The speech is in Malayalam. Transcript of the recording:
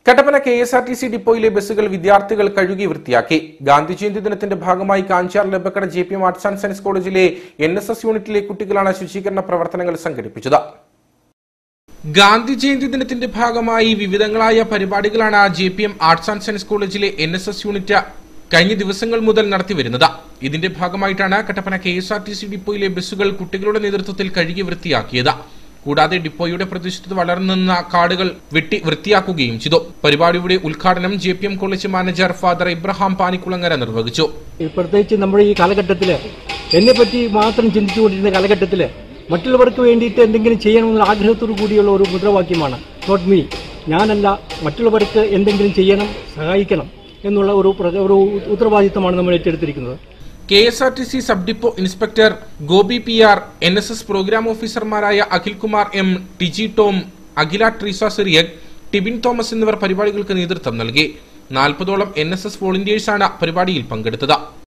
കട്ടപ്പന KSRTC ഡിപ്പോയിലെ ബസ്സുകൾ വിദ്യാർത്ഥികൾ കഴുകി വൃത്തിയാക്കി. ഗാന്ധി ജയന്തി ദിനത്തിന്റെ ഭാഗമായി Kanjar Labbakkada JPM arts and science കോളേജിലെ NSS യൂണിറ്റിലെ കുട്ടികളാണ് ശുചീകരണ പ്രവർത്തനങ്ങൾ സംഘടിപ്പിച്ചത്. ഗാന്ധി ജയന്തി ദിനത്തിന്റെ ഭാഗമായി വിവിധങ്ങളായ പരിപാടികളാണ് JPM ആർട്സ് ആൻഡ് സയൻസ് കോളേജിലെ NSS യൂണിറ്റ് കഴിഞ്ഞ ദിവസങ്ങൾ മുതൽ നടത്തിവരുന്നത്. ഇതിന്റെ ഭാഗമായിട്ടാണ് കട്ടപ്പന KSRTC ഡിപ്പോയിലെ ബസ്സുകൾ കുട്ടികളുടെ നേതൃത്വത്തിൽ കഴുകി വൃത്തിയാക്കിയത്. കൂടാതെ ഡിപ്പോയുടെ പ്രദേശത്ത് വളർന്നുനിന്ന കാടുകൾ വെട്ടി വൃത്തിയാക്കുകയും ചെയ്തു. പരിപാടിയുടെ ഉദ്ഘാടനം JPM college manager father Ibraham Panikkulangara നിർവഹിച്ചു. പ്രത്യേകിച്ച് നമ്മുടെ ഈ കാലഘട്ടത്തിൽ എന്നെപ്പറ്റി മാത്രം ചിന്തിച്ചുകൊണ്ടിരുന്ന കാലഘട്ടത്തിൽ മറ്റുള്ളവർക്ക് വേണ്ടിയിട്ട് എന്തെങ്കിലും ചെയ്യണമെന്ന ആഗ്രഹത്തോടു കൂടിയുള്ള ഒരു മുദ്രാവാക്യമാണ് നോട്ട് മീ, ഞാനല്ല, മറ്റുള്ളവർക്ക് എന്തെങ്കിലും ചെയ്യണം, സഹായിക്കണം എന്നുള്ള ഒരു ഉത്തരവാദിത്തമാണ് നമ്മൾ ഏറ്റെടുത്തിരിക്കുന്നത്. KSRTC sub depot inspector Gopi PR, NSS program ഓഫീസർമാരായ Akhil Kumar M, Tiji Tom, Akhila Treesa Cyriac, Tibin Thomas എന്നിവർ പരിപാടികൾക്ക് നേതൃത്വം നൽകി. 40ഓളം NSS വോളണ്ടിയേഴ്സാണ് പരിപാടിയിൽ പങ്കെടുത്തത്.